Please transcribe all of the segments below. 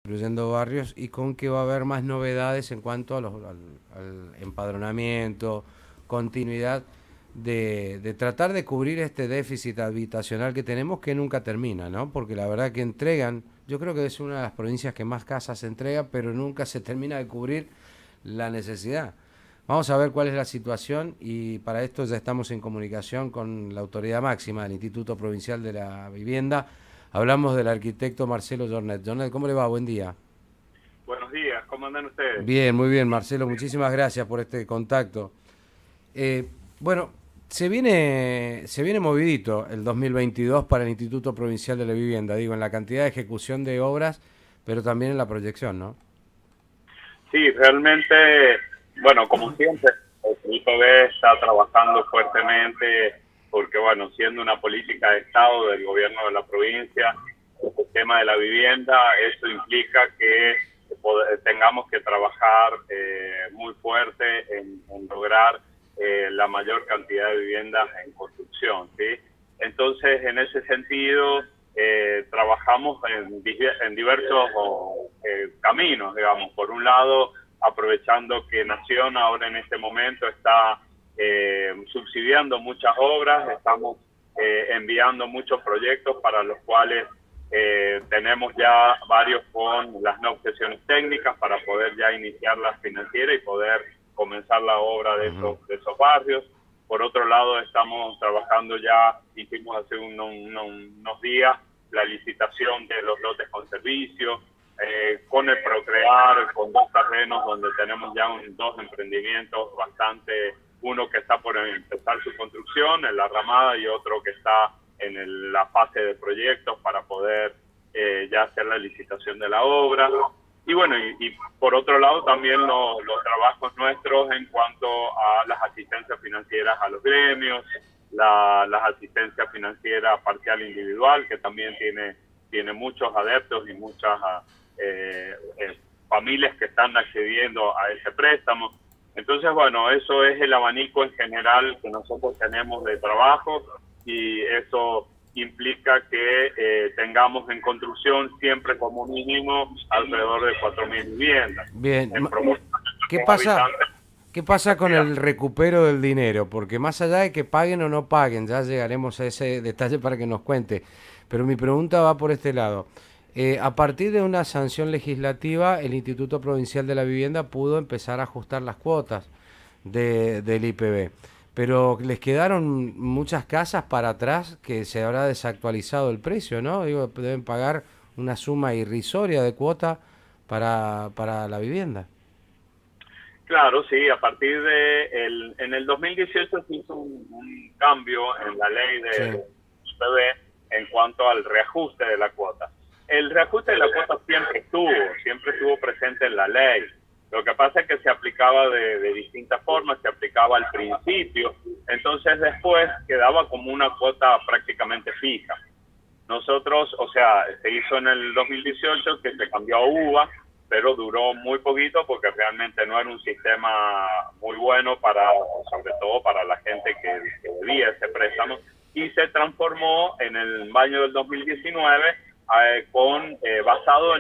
construyendo barrios y con que va a haber más novedades en cuanto a al empadronamiento, continuidad de tratar de cubrir este déficit habitacional que tenemos que nunca termina, ¿no? Porque la verdad que entregan, yo creo que es una de las provincias que más casas entrega, pero nunca se termina de cubrir la necesidad. Vamos a ver cuál es la situación y para esto ya estamos en comunicación con la autoridad máxima del Instituto Provincial de la Vivienda. Hablamos del arquitecto Marcelo Jornet. Jornet, ¿cómo le va? Buen día. Buenos días, ¿cómo andan ustedes? Bien, muy bien, Marcelo. Muchísimas gracias por este contacto. Eh, bueno, se viene movidito el 2022 para el Instituto Provincial de la Vivienda, digo, en la cantidad de ejecución de obras, pero también en la proyección, ¿no? Sí, realmente, bueno, como siempre, el IPB está trabajando fuertemente porque, bueno, siendo una política de Estado del gobierno de la provincia, el tema de la vivienda, eso implica que tengamos que trabajar muy fuerte en lograr la mayor cantidad de viviendas en construcción, ¿sí? Entonces, en ese sentido, trabajamos en diversos caminos, digamos. Por un lado, aprovechando que Nación ahora en este momento está subsidiando muchas obras, estamos enviando muchos proyectos para los cuales tenemos ya varios con las no objeciones técnicas para poder ya iniciar la financiera y poder comenzar la obra de esos barrios. Por otro lado, estamos trabajando ya, hicimos hace unos días la licitación de los lotes con servicio, con el Procrear, con dos terrenos donde tenemos ya dos emprendimientos bastante, uno que está por empezar su construcción en la Ramada y otro que está en la fase de proyectos para poder ya hacer la licitación de la obra. Y bueno, y por otro lado también los trabajos nuestros en cuanto a las asistencias financieras a los gremios, las asistencias financieras parcial individual, que también tiene muchos adeptos y muchas familias que están accediendo a ese préstamo. Entonces, bueno, eso es el abanico en general que nosotros tenemos de trabajo y eso implica que tengamos en construcción siempre como mínimo alrededor de 4.000 viviendas. Bien, En ¿qué pasa? habitantes. ¿Qué pasa con el recupero del dinero? Porque más allá de que paguen o no paguen, ya llegaremos a ese detalle para que nos cuente. Pero mi pregunta va por este lado. A partir de una sanción legislativa, el Instituto Provincial de la Vivienda pudo empezar a ajustar las cuotas del IPB. Pero les quedaron muchas casas para atrás que se habrá desactualizado el precio, ¿no? Digo, deben pagar una suma irrisoria de cuota para la vivienda. Claro, sí, a partir en el 2018 se hizo un cambio en la ley Sí. de IPB en cuanto al reajuste de la cuota. El reajuste de la cuota siempre estuvo presente en la ley. Lo que pasa es que se aplicaba de distintas formas, se aplicaba al principio, entonces después quedaba como una cuota prácticamente fija. Nosotros, o sea, se hizo en el 2018 que se cambió a UVA, pero duró muy poquito porque realmente no era un sistema muy bueno sobre todo para la gente que debía ese préstamo, y se transformó en el año del 2019 basado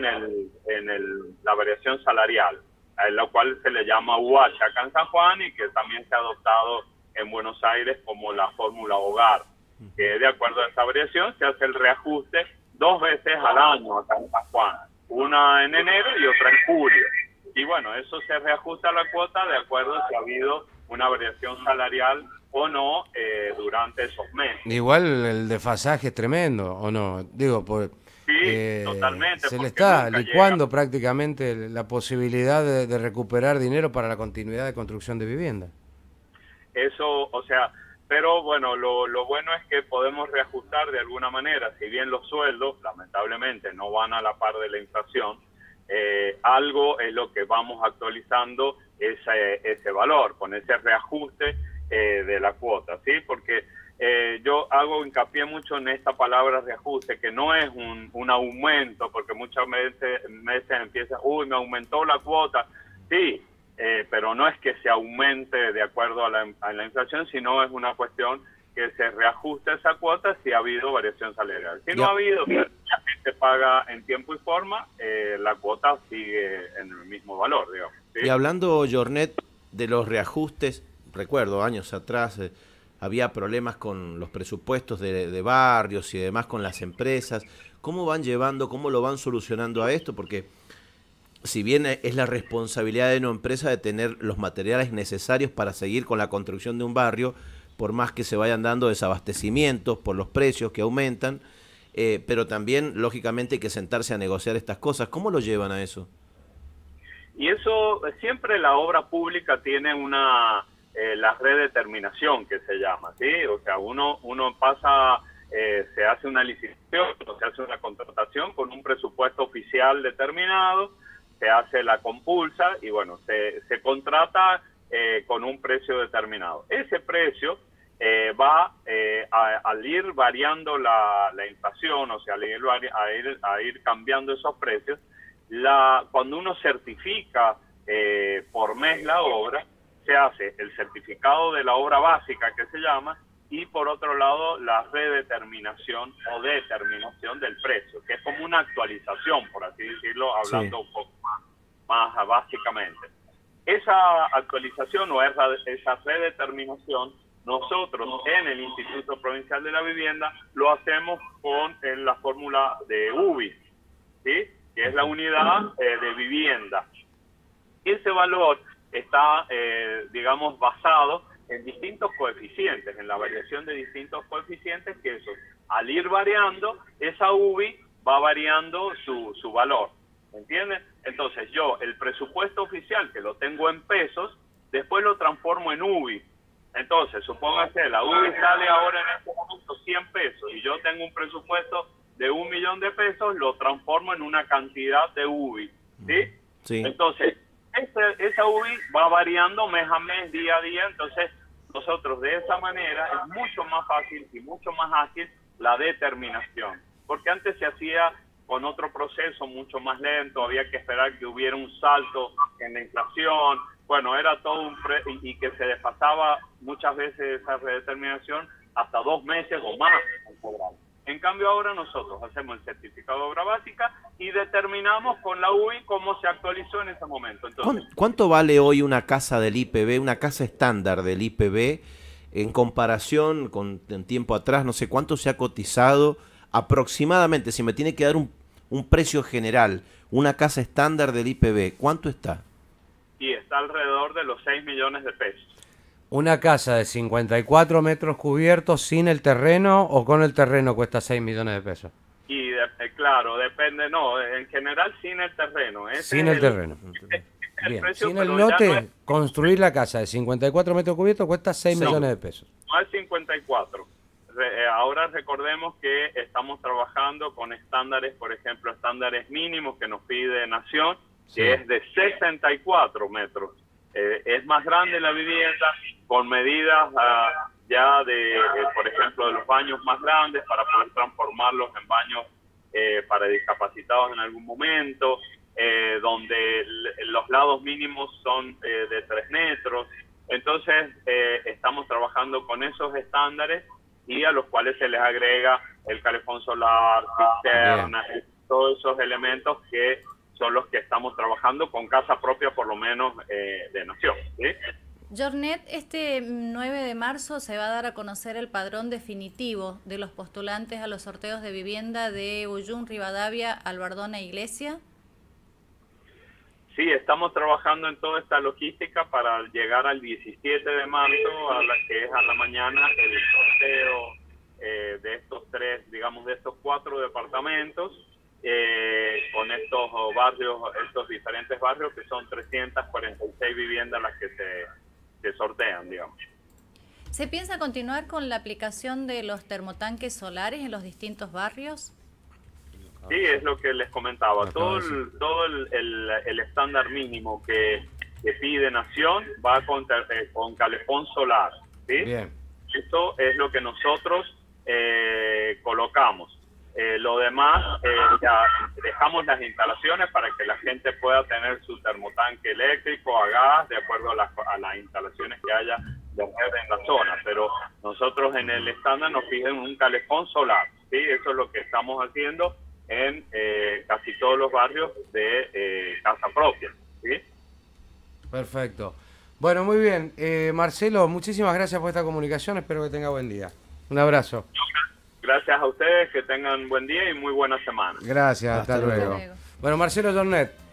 la variación salarial, la cual se le llama UH acá en San Juan y que también se ha adoptado en Buenos Aires como la fórmula hogar, que de acuerdo a esta variación se hace el reajuste 2 veces al año acá en San Juan, una en enero y otra en julio. Y bueno, eso se reajusta la cuota de acuerdo a si ha habido una variación salarial o no durante esos meses. Igual el desfasaje es tremendo, ¿o no? Digo, Sí, totalmente, se le porque está nunca licuando llega. prácticamente la posibilidad de recuperar dinero para la continuidad de construcción de vivienda. Eso, o sea, pero bueno, lo bueno es que podemos reajustar de alguna manera, si bien los sueldos lamentablemente no van a la par de la inflación, algo es lo que vamos actualizando ese valor, con ese reajuste de la cuota, ¿sí? Porque yo hago hincapié mucho en esta palabra reajuste, que no es un aumento, porque muchas veces empieza, uy, me aumentó la cuota, sí, pero no es que se aumente de acuerdo a la inflación, sino es una cuestión que se reajuste esa cuota si ha habido variación salarial. Si no ha habido, la gente paga en tiempo y forma, la cuota sigue en el mismo valor, digamos. ¿Sí? Y hablando, Jornet, de los reajustes, recuerdo años atrás había problemas con los presupuestos de barrios y demás con las empresas. ¿Cómo van llevando, cómo lo van solucionando a esto? Porque si bien es la responsabilidad de una empresa de tener los materiales necesarios para seguir con la construcción de un barrio, por más que se vayan dando desabastecimientos por los precios que aumentan, pero también, lógicamente, hay que sentarse a negociar estas cosas. ¿Cómo lo llevan a eso? Y eso, siempre la obra pública tiene la redeterminación que se llama, ¿sí? O sea, uno pasa, se hace una licitación, o se hace una contratación con un presupuesto oficial determinado, se hace la compulsa y bueno, se contrata con un precio determinado. Ese precio va al ir variando la inflación, o sea, a ir cambiando esos precios. Cuando uno certifica por mes la obra, se hace el certificado de la obra básica que se llama, y por otro lado la redeterminación o determinación del precio, que es como una actualización, por así decirlo, hablando un poco más básicamente. Esa actualización o esa redeterminación, nosotros en el Instituto Provincial de la Vivienda lo hacemos con la fórmula de UBI, ¿sí? Que es la unidad de vivienda. Ese valor está, digamos, basado en distintos coeficientes, en la variación de distintos coeficientes, que eso, al ir variando, esa UBI va variando su valor, ¿me entiendes? Entonces yo, el presupuesto oficial, que lo tengo en pesos, después lo transformo en UBI. Entonces, supóngase, la UBI sale ahora en este momento 100 pesos, y yo tengo un presupuesto de 1 millón de pesos, lo transformo en una cantidad de UBI, ¿sí? Sí. Entonces, esa UBI va variando mes a mes, día a día. Entonces, nosotros de esa manera es mucho más fácil y mucho más ágil la determinación, porque antes se hacía con otro proceso mucho más lento, había que esperar que hubiera un salto en la inflación, bueno, era todo y que se desfasaba muchas veces esa redeterminación hasta 2 meses o más. En cambio ahora nosotros hacemos el certificado de obra básica y determinamos con la UI cómo se actualizó en ese momento. Entonces, ¿cuánto vale hoy una casa del IPB, una casa estándar del IPB, en comparación con tiempo atrás? No sé cuánto se ha cotizado aproximadamente, si me tiene que dar un precio general, una casa estándar del IPB, ¿cuánto está? Y está alrededor de los 6 millones de pesos. ¿Una casa de 54 metros cubiertos sin el terreno o con el terreno cuesta 6 millones de pesos? Y claro, depende, no, en general sin el terreno. Sin el terreno. Bien, precio, sin el lote, no es, construir la casa de 54 metros cubiertos cuesta 6 millones de pesos. No es 54. Ahora recordemos que estamos trabajando con estándares, por ejemplo, estándares mínimos que nos pide Nación, que es de 64 metros. Es más grande la vivienda, con medidas ya de, por ejemplo, de los baños más grandes para poder transformarlos en baños para discapacitados en algún momento, donde los lados mínimos son de 3 metros. Entonces, estamos trabajando con esos estándares y a los cuales se les agrega el calefón solar, cisternas, todos esos elementos que son los que estamos trabajando con casa propia, por lo menos de Nación, ¿sí? Jornet, este 9 de marzo se va a dar a conocer el padrón definitivo de los postulantes a los sorteos de vivienda de Uyún, Rivadavia, Albardón e Iglesia. Sí, estamos trabajando en toda esta logística para llegar al 17 de marzo, que es a la mañana, el sorteo de estos 3, digamos, de estos 4 departamentos, con estos barrios, estos diferentes barrios, que son 346 viviendas las que se sortean, digamos. ¿Se piensa continuar con la aplicación de los termotanques solares en los distintos barrios? Sí, es lo que les comentaba. Todo el estándar mínimo que pide Nación va con calefón solar, ¿sí? Bien. Esto es lo que nosotros colocamos. Lo demás, ya dejamos las instalaciones para que la gente pueda tener su termotanque eléctrico a gas, de acuerdo a las instalaciones que haya de red en la zona. Pero nosotros en el estándar nos piden un calefón solar, ¿sí? Eso es lo que estamos haciendo en casi todos los barrios de casa propia, ¿sí? Perfecto. Bueno, muy bien. Marcelo, muchísimas gracias por esta comunicación. Espero que tenga buen día. Un abrazo. Gracias a ustedes, que tengan buen día y muy buena semana. Gracias, hasta luego. Bueno, Marcelo Jornet.